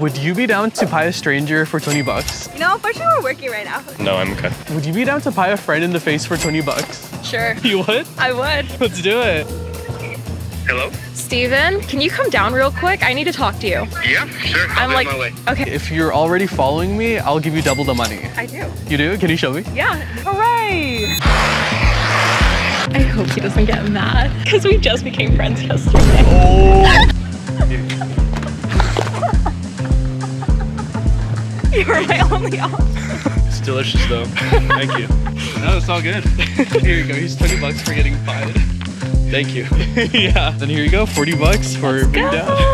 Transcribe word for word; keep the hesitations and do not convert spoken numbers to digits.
Would you be down to pie a stranger for twenty bucks? You know, unfortunately we're working right now. No, I'm okay. Would you be down to pie a friend in the face for twenty bucks? Sure. You would? I would. Let's do it. Hello? Steven, can you come down real quick? I need to talk to you. Yeah, sure. I'll I'm be like, on my way. okay. If you're already following me, I'll give you double the money. I do. You do? Can you show me? Yeah. Hooray! I hope he doesn't get mad because we just became friends yesterday. Oh! You were my only option. It's delicious though. Thank you. No, it's all good. Here you go. Here's twenty bucks for getting pied. Thank you. Yeah. Then here you go. forty bucks for being down.